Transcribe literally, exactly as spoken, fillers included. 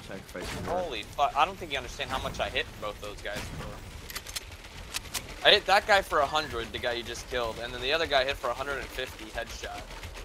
Sacrificing Holy fuck! I don't think you understand how much I hit both those guys for. I hit that guy for a hundred, the guy you just killed, and then the other guy hit for one hundred fifty headshot.